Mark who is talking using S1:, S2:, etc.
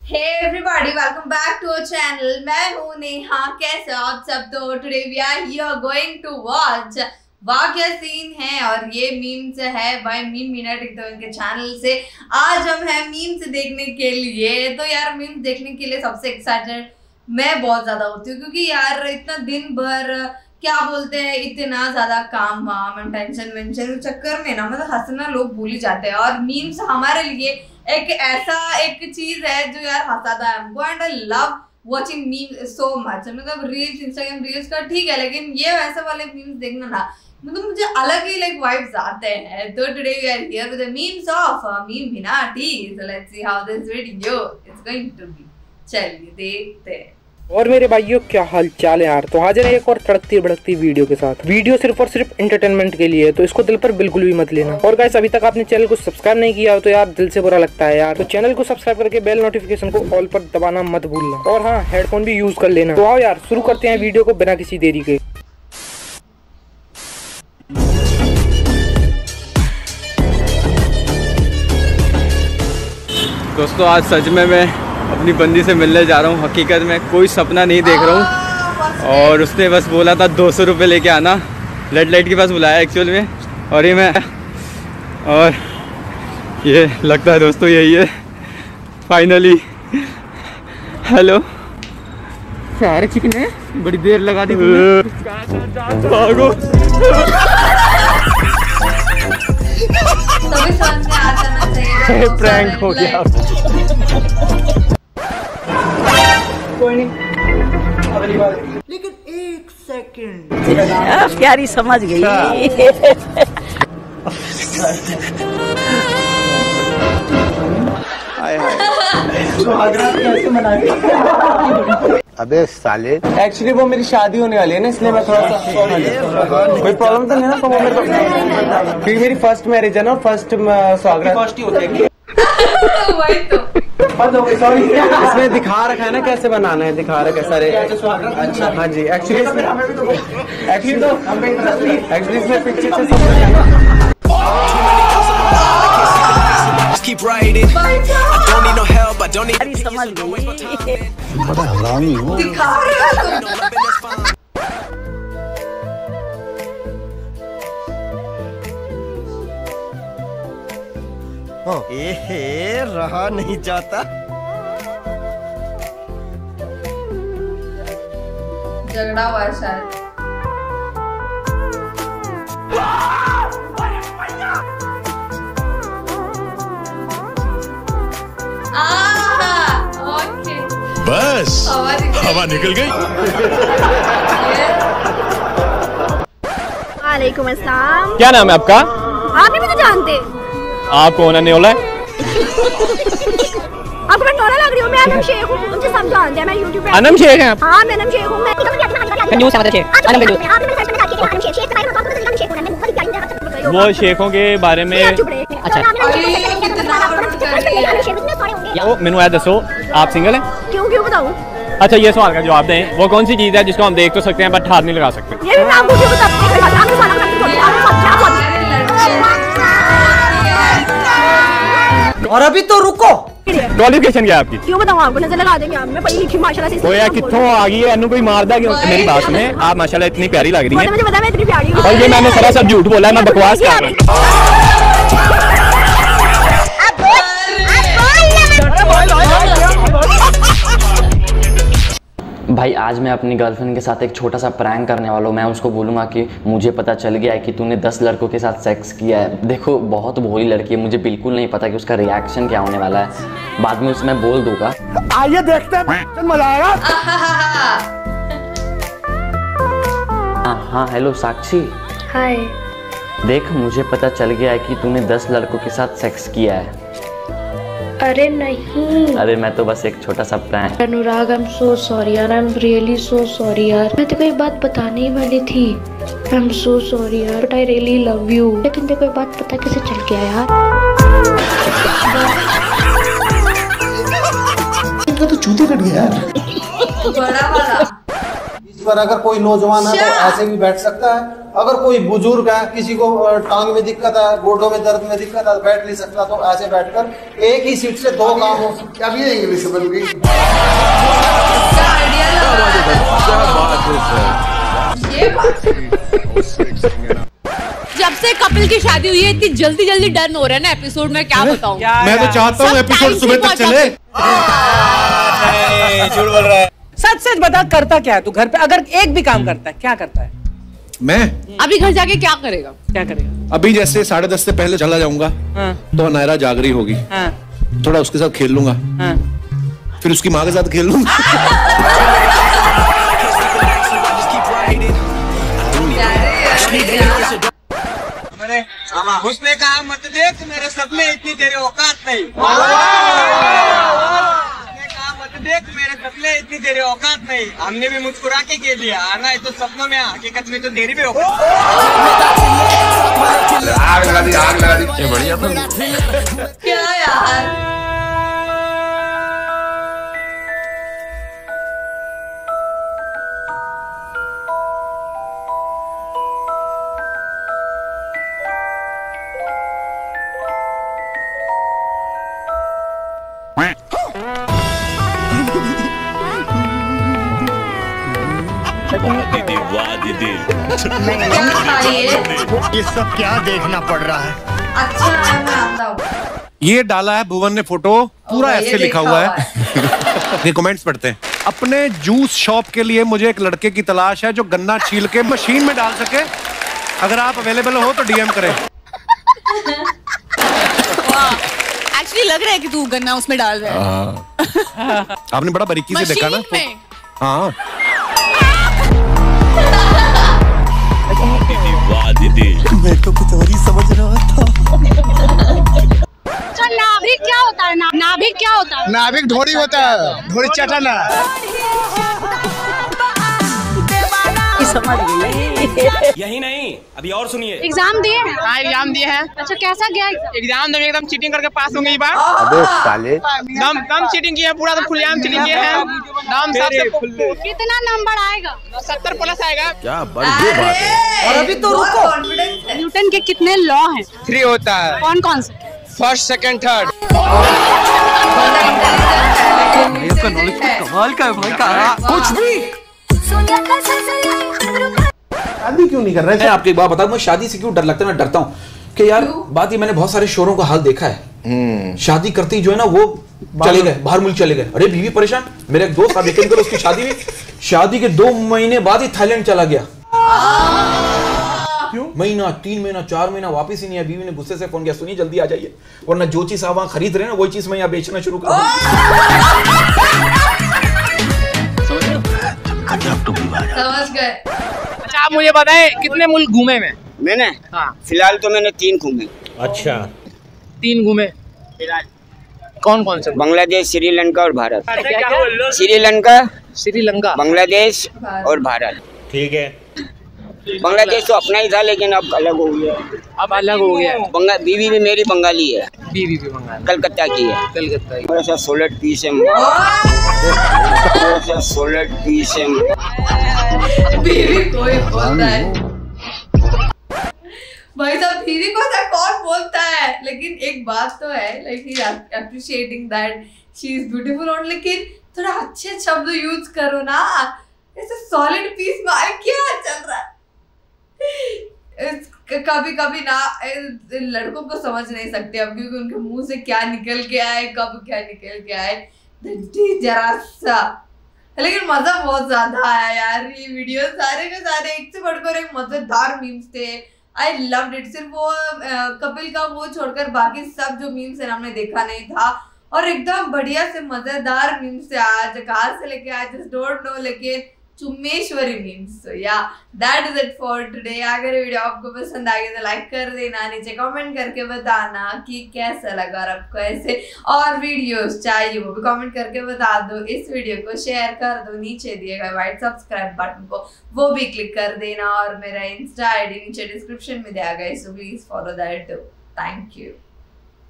S1: Hey everybody, welcome back to our channel. मैं हूं नेहा। कैसे हो आप सब? तो today we are here going to watch वाह क्या सीन है। और ये मीम्स है बाय मीम मिनट एकदम के चैनल से। आज हम हैं मीम्स देखने के लिए। तो यार मीम्स देखने के लिए सबसे एक्साइटेड मैं बहुत ज्यादा होती हूँ, क्योंकि यार इतना दिन भर क्या बोलते हैं, इतना ज्यादा काम वाम एंड टेंशन वेंशन चक्कर में ना मतलब हंसना लोग भूल ही जाते हैं। और मीम्स हमारे लिए एक ऐसा एक चीज है जो यार हंसाता है हमको। And I love watching memes so much. मतलब रील्स, इंस्टाग्राम रील्स का ठीक है, लेकिन ये वैसे वाले मीम्स देखना ना मतलब मुझे अलग ही लाइक वाइब्स आते हैं। तो today we are here with the memes of meme Minati. So let's see how this video is going to be. चलिए देखते हैं।
S2: और मेरे भाइयों क्या हाल चाल है यार। तो हाजिर है एक और तड़कती भड़कती वीडियो के साथ। वीडियो सिर्फ और सिर्फ एंटरटेनमेंट के लिए है, तो इसको दिल पर बिल्कुल भी मत लेना। और गाइस अभी तक आपने चैनल को सब्सक्राइब नहीं किया हो तो यार दिल से बुरा लगता है यार। तो चैनल को सब्सक्राइब करके बेल नोटिफिकेशन को ऑल पर दबाना मत भूलना। और हाँ, हेडफोन भी यूज कर लेना। तो आओ यार शुरू करते हैं वीडियो को बिना किसी देरी के।
S3: दोस्तों आज सच में मैं अपनी बंदी से मिलने जा रहा हूँ। हकीकत में कोई सपना नहीं देख रहा हूँ। और उसने बस बोला था 200 रुपये लेके आना। रेड लाइट के पास बुलाया एक्चुअल में। और ये मैं और ये लगता है दोस्तों यही है फाइनली। हेलो
S2: सारे चिकन है, बड़ी देर लगा दी
S3: भागो।
S2: प्रैंक हो गया। कोई नहीं, लेकिन एक सेकंड
S4: प्यारी समझ गई।
S5: अबे साले,
S2: एक्चुअली वो मेरी शादी होने वाली है ना, इसलिए मैं थोड़ा सा कोई प्रॉब्लम तो नहीं ना। तो वो मेरे को क्योंकि मेरी फर्स्ट मैरिज है ना, फर्स्ट स्वागत फर्स्ट ही होता है। सॉरी, इसमें दिखा रखा है ना कैसे बनाना है, दिखा रखा है सारे। अच्छा हाँ जी, एक्चुअली इसमें पिक्चर से सब
S6: keep writing. I don't need no help. I don't need
S4: समझ गई।
S5: बड़ा हरामी हो।
S1: दिखा रहे हो
S5: एहे, रहा नहीं जाता।
S1: झगड़ा हुआ है शायद। ओके
S6: बस हवा निकल गई।
S7: वालेकुम अस्सलाम।
S3: क्या नाम है आपका?
S7: आप भी मुझे जानते?
S3: आप कौन है? नेओला है?
S7: आपको मैं नोरा लग रही हूँ? मैं अनम शेख हूँ, मुझे सब जानते हैं। मैं यूट्यूब पे
S3: अनम शेख हैं आप?
S7: हाँ मैं अनम शेख हूँ। मैं
S4: कंजूस है मतलब शेख। अनम कंजूस।
S3: वो शेखों के बारे में
S4: अच्छा
S3: वो मैंने आया दसो, आप सिंगल हैं?
S7: क्यों बताऊँ?
S3: अच्छा ये सवाल का जवाब दें। वो कौन सी चीज़ है जिसको हम देख तो सकते हैं बट हाथ नहीं लगा सकते?
S7: ये भी मैं आपको क्यों
S2: और अभी तो रुको।
S3: क्वालिफिकेशन क्या है आपकी?
S7: क्यों बताऊँ आपको? नजर लगा देंगे। मैं पढ़ी लिखी माशाल्लाह से।
S3: कोई कितों आ गई है अनु कोई मारदा क्यों? मेरी बात सुने, आप माशाल्लाह इतनी प्यारी लग रही हैं।
S7: मुझे पता है मैं इतनी प्यारी हूँ।
S3: और ये मैंने सरासर झूठ बोला है, मैं बकवास कर रहा हूँ।
S8: भाई आज मैं अपनी गर्लफ्रेंड के साथ एक छोटा सा प्रैंक करने वाला हूँ। मैं उसको बोलूँगा कि मुझे पता चल गया है कि तूने 10 लड़कों के साथ सेक्स किया है। देखो बहुत भोली लड़की है, मुझे बिल्कुल नहीं पता कि उसका रिएक्शन क्या होने वाला है। बाद में उसमें बोल दूंगा।
S2: आइए देखते हैं, मजा आएगा।
S8: हाँ हेलो साक्षी।
S7: हाय।
S8: देख मुझे पता चल गया है कि तूने 10 लड़कों के साथ सेक्स किया है।
S7: अरे नहीं।
S8: अरे मैं तो बस एक छोटा सा prank.
S7: Anurag I am so sorry यार, I am really so sorry यार। मैं तेको एक बात बताने ही वाली थी। आई एम सो सॉरी यार, but I really love you. लेकिन तेको एक बात पता कैसे चल गया यार?
S5: इनका तो चूते कट गया यार।
S1: बड़ा वाला
S9: पर अगर कोई नौजवान है तो ऐसे भी बैठ सकता है। अगर कोई बुजुर्ग है, किसी को टांग में दिक्कत है, गोडों में दर्द में दिक्कत है, बैठ नहीं सकता, तो ऐसे बैठकर एक ही सीट से 2 काम हो सकते। अब ये इंग्लिश बन गई।
S10: जब से कपिल की शादी हुई है इतनी जल्दी जल्दी डन हो रहा है ना एपिसोड में, क्या बताऊं।
S11: मैं तो चाहता हूँ एपिसोड सुबह तक चले।
S12: झूठ बोल रहा है।
S2: सच सच बता, करता क्या है तू घर पे? अगर एक भी काम करता है, क्या करता है?
S11: मैं
S10: अभी घर जाके क्या करेगा?
S2: क्या करेगा?
S11: अभी जैसे 10:30 से पहले चला जाऊंगा तो नायरा जाग रही होगी, थोड़ा उसके साथ खेल लूंगा, फिर उसकी माँ के साथ खेल लूंगा।
S12: उसने कहा मत देख मेरे सपने इतनी तेरे औकात नहीं। देख मेरे सपने इतनी तेरे औकात नहीं। हमने भी मुस्कुरा के कह दिया, आना है तो सपनों में, हकीकत में तो तेरी भी औकात।
S5: आग लगा दी। ये बढ़िया था।
S1: क्या यार,
S5: ये सब क्या देखना पड़ रहा है?
S1: अच्छा मैं आता हूँ।
S11: ये डाला है भुवन ने फोटो, पूरा ऐसे लिखा हुआ है। ये कमेंट्स पढ़ते हैं। अपने जूस शॉप के लिए मुझे एक लड़के की तलाश है जो गन्ना छील के मशीन में डाल सके। अगर आप अवेलेबल हो तो डीएम करें।
S10: एक्चुअली लग रहा है कि तू गन्ना उसमें डाल रहा है।
S11: आपने बड़ा बारीकी से देखा ना। हाँ
S5: मैं तो कुछ और ही समझ रहा था।
S10: नाभिक क्या होता है? नाभिक क्या होता है?
S5: नाभिक ढोरी होता है, ढोरी चटाना।
S4: समझ गई।
S12: यही नहीं, अभी और सुनिए।
S10: एग्जाम दिए हैं?
S12: हाँ एग्जाम दिए हैं।
S10: अच्छा कैसा गया
S12: एग्जाम? तो एकदम चीटिंग करके पास होंगे इस बार।
S5: अबे साले,
S12: दम चीटिंग किया, पूरा खुलेआम चीटिंग किया है। नाम सबसे
S10: कितना नंबर आएगा?
S12: 70 प्लस आएगा।
S5: क्या बड़ी बात है।
S2: और अभी तो रुको।
S10: न्यूटन के कितने लॉ हैं?
S12: 3 होता है।
S10: कौन कौन से?
S12: First, second, third.
S2: कमाल का है भाई का। कुछ भी
S13: शादी क्यों नहीं कर रहे? मैं आपको एक बात बताऊं, मैं शादी से क्यों डर लगता है? मैं डरता हूँ कि यार बात ये, मैंने बहुत सारे शोरों का हाल देखा है। शादी करती जो है ना वो चले गए, बाहर मुल्क चले गए। अरे बीवी परेशान। मेरे एक दोस्त आप यकीन करो, उसकी शादी हुई, शादी के 2 महीने बाद ही थाईलैंड चला गया। क्यों? महीना, 3 महीना, 4 महीना वापिस ही नहीं आया। बीवी ने गुस्से से फोन किया, सुनिए जल्दी आ जाइए, वरना जो चीज आप वहां खरीद रहे हैं ना वही चीज मैं यहाँ बेचना शुरू कर
S1: समझ गए।
S12: अच्छा आप मुझे बताएं कितने मुल्क घूमे में? मैंने फिलहाल तो मैंने 3 घूमे। अच्छा 3 घूमे। कौन कौन से? बांग्लादेश, श्रीलंका और भारत। श्रीलंका, बांग्लादेश और भारत। ठीक है। बांग्लादेश तो अपना ही था लेकिन अब अलग हो गया। अब अलग हो गया। बीवी भी मेरी बंगाली है। बीवी भी बंगाली, कलकत्ता की है। कलकत्ता की। ऐसा 16 पीस है।
S1: बीवी कोई बोलता है भाई साहब, बीवी को ऐसा कौन बोलता है? लेकिन एक बात तो है, like he appreciating that she is beautiful और, लेकिन थोड़ा अच्छे शब्द यूज करो ना। ऐसे सॉलिड पीस में क्या चल रहा है? कभी कभी ना लड़कों को समझ नहीं सकते अब, क्योंकि उनके मुंह से क्या निकल के आए, कब क्या निकल के आए, जरा सा। लेकिन मजा बहुत ज्यादा आया यार। ये वीडियो सारे के सारे एक से बढ़कर एक मजेदार मीम्स थे। I loved it. सिर्फ वो कपिल का वो छोड़कर बाकी सब जो मीम्स है हमने देखा नहीं था, और एकदम बढ़िया से मजेदार मीम्स थे। आज कहाँ से लेके आए जस्ट डोंट नो, लेकिन चुम्मेश्वरी memes. So yeah that is it for today. अगर वीडियो आपको पसंद आ गई तो लाइक कर देना, नीचे कमेंट करके बताना कि कैसा लगा और आपको ऐसे और वीडियोस चाहिए वो भी कमेंट करके बता दो। इस वीडियो को शेयर कर दो, नीचे दिए गए व्हाइट सब्सक्राइब बटन को वो भी क्लिक कर देना, और मेरा इंस्टा आईडी नीचे डिस्क्रिप्शन में दिया गया है, so please follow that. Thank you.